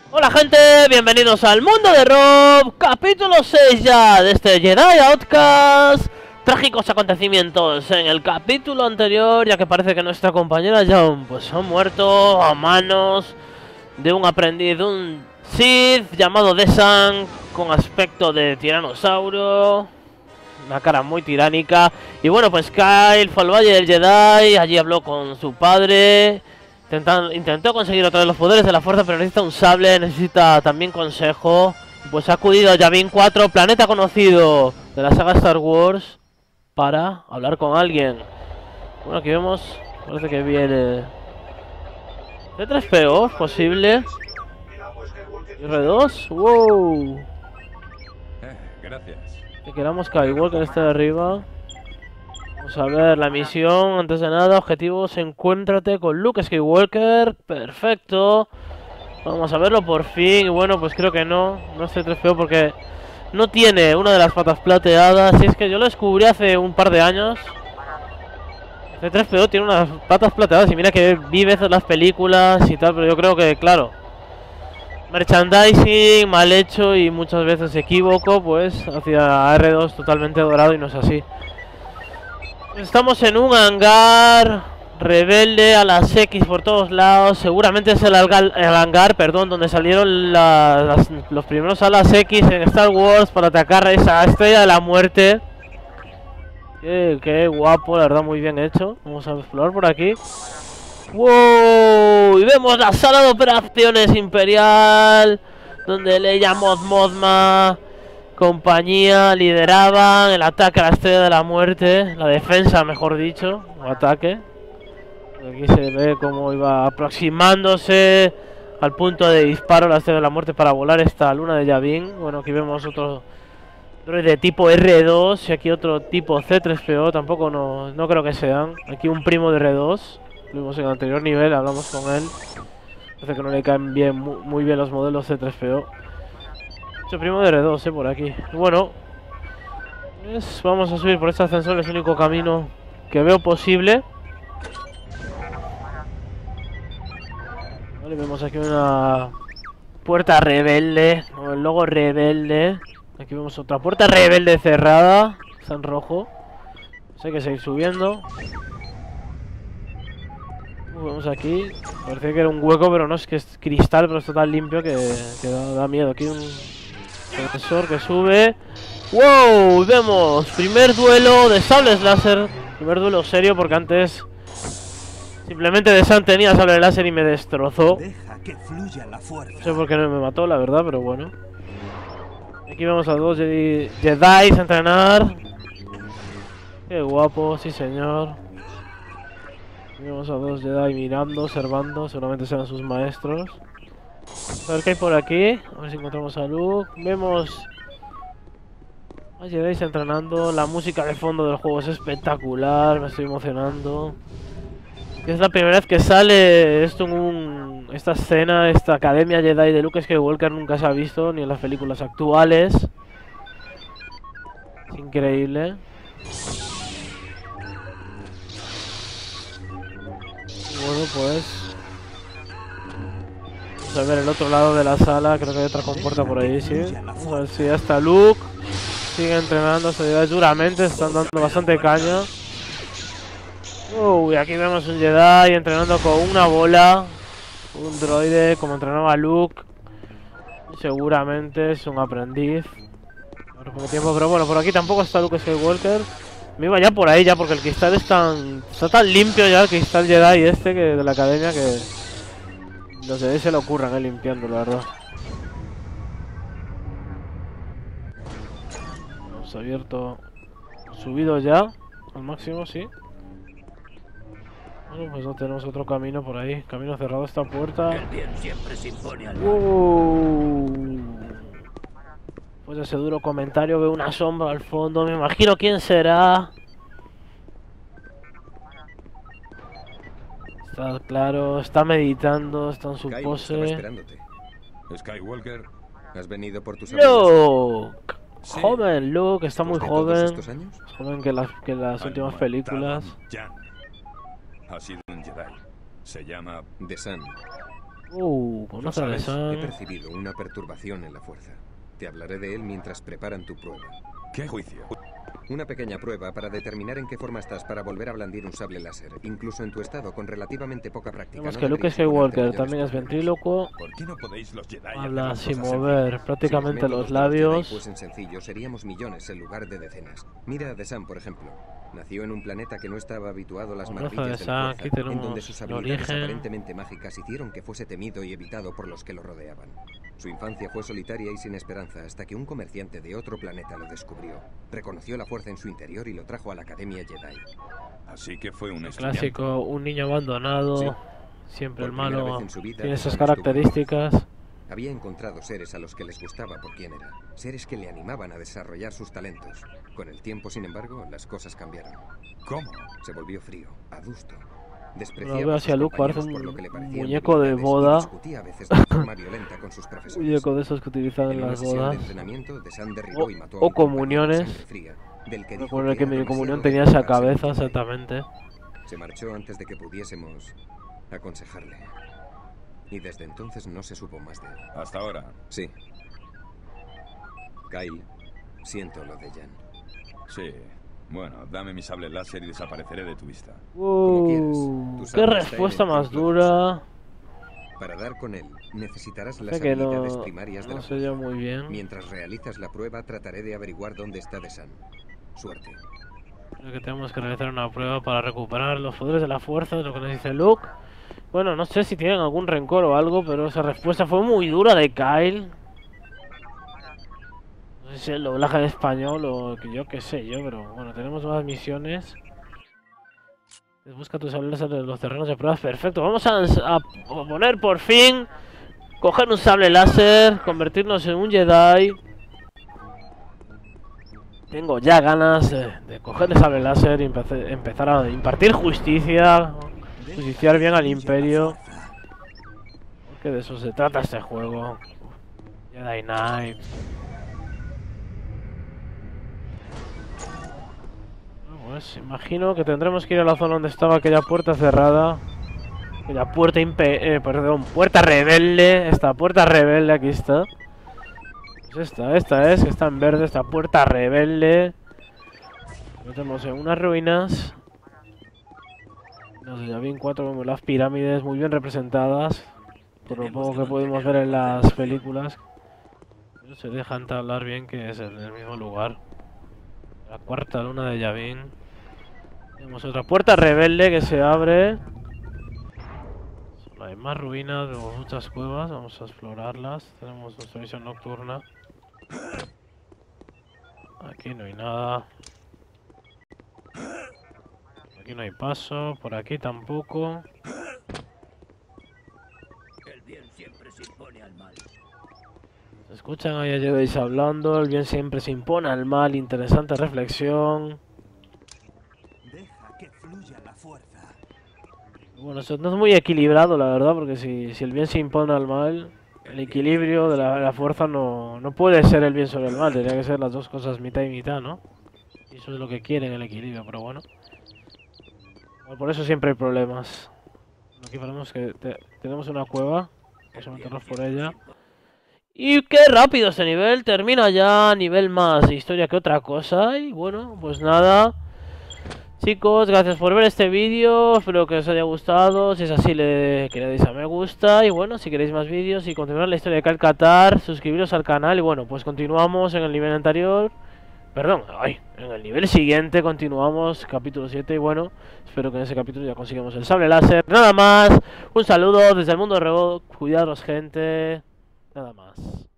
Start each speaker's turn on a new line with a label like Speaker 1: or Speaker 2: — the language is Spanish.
Speaker 1: Hola gente, bienvenidos al mundo de Rob, capítulo 6 ya de este Jedi Outcast. Trágicos acontecimientos en el capítulo anterior, ya que parece que nuestra compañera Jaun pues ha muerto a manos de un aprendiz de un Sith llamado Desan, con aspecto de tiranosaurio, una cara muy tiránica. Y bueno, pues Kyle fue al Valle del Jedi, allí habló con su padre. Intentó conseguir otra vez los poderes de la fuerza, pero necesita un sable, necesita también consejo. Pues ha acudido a Yavin 4, planeta conocido de la saga Star Wars, para hablar con alguien. Bueno, aquí vemos, parece que viene C3PO, ¿es posible? R2, wow.
Speaker 2: Gracias.
Speaker 1: Que queramos Skywalker este de arriba. Vamos a ver la misión, antes de nada, objetivos, encuéntrate con Luke Skywalker, perfecto. Vamos a verlo por fin, y bueno, pues creo que no es C3PO porque no tiene una de las patas plateadas. Y es que yo lo descubrí hace un par de años. C3PO tiene unas patas plateadas y mira que vi veces las películas y tal, pero yo creo que, claro, merchandising mal hecho y muchas veces equivoco, pues hacia R2 totalmente dorado y no es así. Estamos en un hangar rebelde a las X por todos lados. Seguramente es el hangar, donde salieron los primeros a las X en Star Wars para atacar a esa estrella de la muerte. Qué guapo, la verdad, muy bien hecho. Vamos a explorar por aquí. ¡Wow! Y vemos la sala de operaciones imperial, donde Leia, Mothma, compañía lideraban el ataque a la estrella de la muerte, la defensa, mejor dicho, o ataque. Aquí se ve cómo iba aproximándose al punto de disparo la estrella de la muerte para volar esta luna de Yavin. Bueno, aquí vemos otro droide tipo R2 y aquí otro tipo C3PO, tampoco no creo que sean. Aquí un primo de R2, lo vimos en el anterior nivel, hablamos con él. Parece que no le caen bien, muy bien los modelos C3PO. Primo de R2, por aquí. Bueno, pues vamos a subir por este ascensor, es el único camino que veo posible. Vale, vemos aquí una puerta rebelde, con el logo rebelde. Aquí vemos otra puerta rebelde cerrada, está en rojo. Pues hay que seguir subiendo. Vemos aquí, parecía que era un hueco, pero no, es que es cristal, pero está tan limpio que da miedo. Aquí un sensor que sube. ¡Wow! Vemos primer duelo de sables láser. Primer duelo serio, porque antes simplemente Desan tenía sable láser y me destrozó.
Speaker 3: Deja que fluya la fuerza.
Speaker 1: No sé por qué no me mató, la verdad, pero bueno. Aquí vemos a dos Jedi entrenar. Qué guapo, sí señor. Aquí vemos a dos Jedi mirando, observando. Seguramente serán sus maestros. A ver qué hay por aquí. A ver si encontramos a Luke. Vemos a Jedi entrenando. La música de fondo del juego es espectacular. Me estoy emocionando. Es la primera vez que sale esto en esta escena, esta academia Jedi de Luke Skywalker. Nunca se ha visto ni en las películas actuales. Es increíble. Bueno, pues vamos a ver el otro lado de la sala. Creo que hay otra compuerta por ahí, sí. Vamos a ver si ya está Luke. Sigue entrenando, se lleva duramente. Están dando bastante caña. Y aquí vemos un Jedi entrenando con una bola. Un droide, como entrenaba Luke. Seguramente es un aprendiz. Ahora poco tiempo, pero bueno, por aquí tampoco está Luke Skywalker. Me iba ya por ahí ya, porque el cristal está tan limpio ya, el cristal Jedi este que de la academia, que los Jedi se le ocurran limpiando, la verdad. Hemos abierto, subido ya al máximo, sí. Bueno, pues no tenemos otro camino por ahí. Camino cerrado esta puerta.
Speaker 3: El bien siempre se impone al
Speaker 1: Pues ese duro comentario, veo una sombra al fondo. Me imagino quién será. Está claro, está meditando, está en su
Speaker 2: Kyle,
Speaker 1: pose.
Speaker 2: estaba esperándote. Skywalker, ¿has venido por tus
Speaker 1: Luke,
Speaker 2: Sí.
Speaker 1: joven Luke, está muy
Speaker 2: Después de todos
Speaker 1: joven.
Speaker 2: estos años?
Speaker 1: Más joven que las últimas películas.
Speaker 4: Jan. Ha sido un Jedi. Se llama...
Speaker 2: Desan.
Speaker 1: Conoce de
Speaker 2: He
Speaker 1: Sam.
Speaker 2: percibido una perturbación en la fuerza. Te hablaré de él mientras preparan tu prueba.
Speaker 4: ¿Qué juicio?
Speaker 2: Una pequeña prueba para determinar en qué forma estás para volver a blandir un sable láser, incluso en tu estado con relativamente poca práctica.
Speaker 1: Vemos
Speaker 2: No
Speaker 1: que Luke
Speaker 2: deberías imponerte
Speaker 1: Skywalker
Speaker 2: mayores
Speaker 1: también es
Speaker 2: problemas.
Speaker 1: ventrílocuo.
Speaker 4: ¿Por qué no podéis los Jedi
Speaker 1: Habla
Speaker 4: hacer
Speaker 1: sin
Speaker 4: cosas
Speaker 1: mover
Speaker 4: sencillas?
Speaker 1: prácticamente
Speaker 2: Si
Speaker 1: los
Speaker 2: métodos de los Jedi
Speaker 1: labios.
Speaker 2: fuesen sencillos, seríamos millones en lugar de decenas. Mira a The Sun, por ejemplo. Nació en un planeta que no estaba habituado a las
Speaker 1: Conoce
Speaker 2: maravillas
Speaker 1: de
Speaker 2: de la
Speaker 1: Sam, aquí
Speaker 2: fuerza, en
Speaker 1: tenemos
Speaker 2: donde sus
Speaker 1: el
Speaker 2: habilidades
Speaker 1: origen.
Speaker 2: aparentemente mágicas hicieron que fuese temido y evitado por los que lo rodeaban. Su infancia fue solitaria y sin esperanza hasta que un comerciante de otro planeta lo descubrió. Reconoció la fuerza en su interior y lo trajo a la Academia Jedi.
Speaker 4: Así que fue un estudiante.
Speaker 1: Clásico, un niño abandonado.
Speaker 2: Sí.
Speaker 1: Siempre el
Speaker 2: Por primera
Speaker 1: malo
Speaker 2: vez en su vida,
Speaker 1: tiene esas
Speaker 2: Sam estuvo
Speaker 1: características.
Speaker 2: Había encontrado seres a los que les gustaba por quién era, seres que le animaban a desarrollar sus talentos. Con el tiempo, sin embargo, las cosas cambiaron.
Speaker 4: ¿Cómo?
Speaker 2: Se volvió frío, adusto.
Speaker 1: Lo
Speaker 2: Despreciaba
Speaker 1: veo
Speaker 2: a
Speaker 1: hacia
Speaker 2: sus
Speaker 1: Luke, parece
Speaker 2: compañeros por
Speaker 1: un
Speaker 2: lo que le parecían
Speaker 1: muñeco de
Speaker 2: debilidades y
Speaker 1: boda.
Speaker 2: discutía a veces de forma violenta con sus
Speaker 1: Un
Speaker 2: profesores.
Speaker 1: muñeco de esos que utilizan
Speaker 2: En
Speaker 1: en
Speaker 2: una
Speaker 1: las
Speaker 2: sesión de
Speaker 1: bodas.
Speaker 2: entrenamiento, The Sun derribó
Speaker 1: O-
Speaker 2: y mató a
Speaker 1: o
Speaker 2: un compañero de
Speaker 1: comuniones.
Speaker 2: sangre fría, del que dijo
Speaker 1: Recuerdo que
Speaker 2: era
Speaker 1: mi comunión
Speaker 2: demasiado
Speaker 1: tenía
Speaker 2: débil
Speaker 1: esa
Speaker 2: para ser
Speaker 1: cabeza,
Speaker 2: un Jedi.
Speaker 1: exactamente.
Speaker 2: Se marchó antes de que pudiésemos aconsejarle. Y desde entonces no se supo más de él.
Speaker 4: Hasta ahora.
Speaker 2: Sí. Kyle, siento lo de Jan.
Speaker 4: Sí. Bueno, dame mi sable láser y desapareceré de tu vista.
Speaker 2: Como quieras. Tu
Speaker 1: Qué
Speaker 2: sable está en
Speaker 1: respuesta
Speaker 2: el
Speaker 1: más
Speaker 2: templo de
Speaker 1: dura.
Speaker 2: Para dar con él, necesitarás
Speaker 1: Sé
Speaker 2: las
Speaker 1: que
Speaker 2: habilidades
Speaker 1: no,
Speaker 2: primarias de
Speaker 1: no
Speaker 2: la
Speaker 1: sé yo
Speaker 2: fuerza.
Speaker 1: muy bien.
Speaker 2: Mientras realizas la prueba, trataré de averiguar dónde está The Sun. Suerte.
Speaker 1: Creo que tenemos que realizar una prueba para recuperar los poderes de la fuerza, es lo que nos dice Luke. Bueno, no sé si tienen algún rencor o algo, pero esa respuesta fue muy dura de Kyle. No sé si el doblaje en español o que yo qué sé yo, pero bueno, tenemos nuevas misiones. Busca tus sables en los terrenos de pruebas. Perfecto, vamos a poner por fin, coger un sable láser, convertirnos en un Jedi. Tengo ya ganas de coger el sable láser y empezar a impartir justicia, justiciar bien al Imperio. Porque de eso se trata este juego. Jedi Knight. Pues imagino que tendremos que ir a la zona donde estaba aquella puerta cerrada. Aquella puerta puerta rebelde. Esta puerta rebelde, aquí está. Pues esta es, que está en verde, esta puerta rebelde. Nos metemos en unas ruinas. Nos ya bien 4 vemos las pirámides muy bien representadas. Por lo poco que podemos ver en las películas. Pero se deja entablar bien que es en el mismo lugar. La cuarta luna de Yavin. Tenemos otra puerta rebelde que se abre. Solo hay más ruinas, vemos muchas cuevas, vamos a explorarlas. Tenemos nuestra visión nocturna. Aquí no hay nada. Aquí no hay paso, por aquí tampoco.
Speaker 3: El bien siempre se impone al mal.
Speaker 1: Se escuchan ahí a Jedi hablando, el bien siempre se impone al mal, interesante reflexión.
Speaker 3: Deja que fluya la fuerza.
Speaker 1: Bueno, eso no es muy equilibrado, la verdad, porque si el bien se impone al mal, el equilibrio de la fuerza no puede ser el bien sobre el mal, tendría que ser las dos cosas mitad y mitad, ¿no? Y eso es lo que quieren, el equilibrio, pero bueno. Bueno, por eso siempre hay problemas. Aquí vemos que tenemos una cueva, vamos a meternos por ella. Y qué rápido este nivel, termina ya, nivel más historia que otra cosa. Y bueno, pues nada. Chicos, gracias por ver este vídeo, espero que os haya gustado. Si es así, le deis a me gusta. Y bueno, si queréis más vídeos y continuar la historia de Cal Katar, suscribiros al canal. Y bueno, pues continuamos en el nivel anterior. Perdón, en el nivel siguiente continuamos, capítulo 7. Y bueno, espero que en ese capítulo ya consigamos el sable láser. Nada más, un saludo desde el mundo de Rebot. Cuidaros, gente. Nada más.